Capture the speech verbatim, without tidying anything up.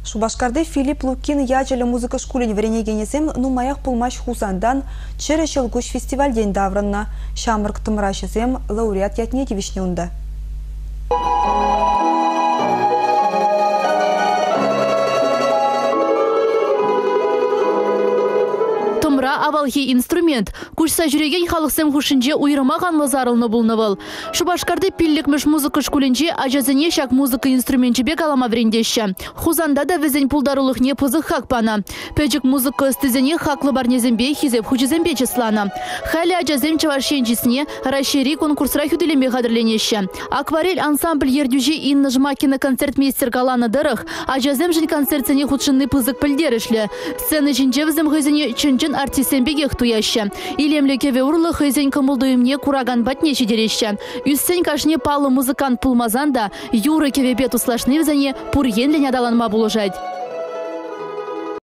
Шубашкарды Филипп Лукин ячелі музыка шкулін вренегенесем нумаях пулмаш хусандан черешел гуш фестивальден даврынна. Шамырк тымрашызем лауреат ятнети вишнеунда. Авалхи инструмент. Кушса жүреген халықсем хушинже уйрымаған лазарылны булнывыл. Шубашкарды пилликмеш музыка шкулинже ажазыне шак музыка инструментче бек алама врендеші. Хузанда да візен пулдарулық не пызық хакпана. Пөджік музыка стызене хаклы барнезембе хизеп хучезембе числана. Халі ажазем чаваршенчесіне расшири конкурсра хүділеме қадырленеші. Акварель ансамбль ердюжи Инна Жмакина концертмейстер галаны дырық, ажазем жын концертсене худшынны пызық пілдерішлі. Сцены жінже візім ғызіне чынчын артисен бегех туяща. Илемле кеве урлы хызен кымылдуымне кураган батне чедереща. Үссен кашне палы музыкант пулмазанда, юры кеве бету слашны взане пурген ленядаланма булыжать.